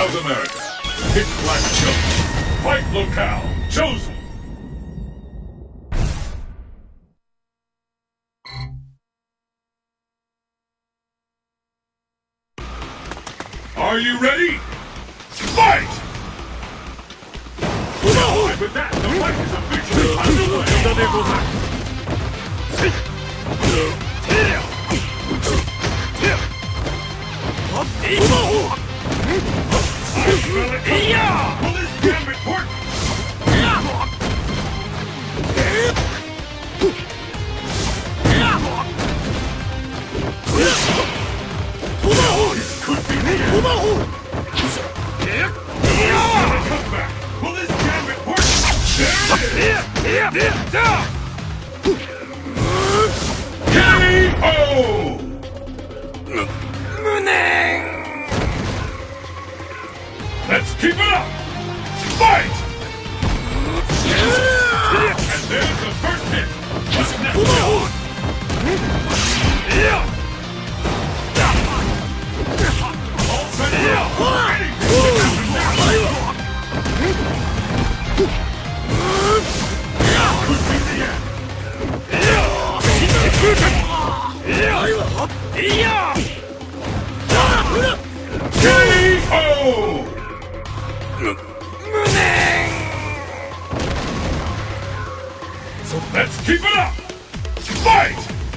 South America. Pitch black chosen. Fight locale chosen. Are you ready? Fight! With that, the fight is officially underway. Will this gambit work? This could be the end. Comeback. Will this gambit work? There it is. K.O. Let's keep it up! Fight! And there's the first hit! What's next? All set up! Could be the end! K.O. Let's keep it up! Fight!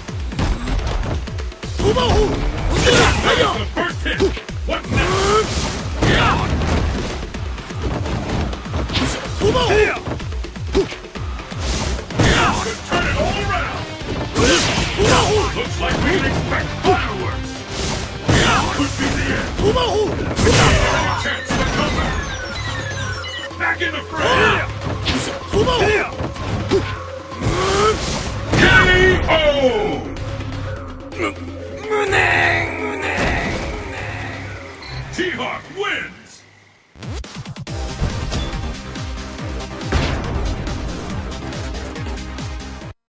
The first hit! What's next? Could turn it all around! Looks like we can expect fireworks! Could be the end! Chance to come back! Back in the fray! K.O. T-Hawk wins!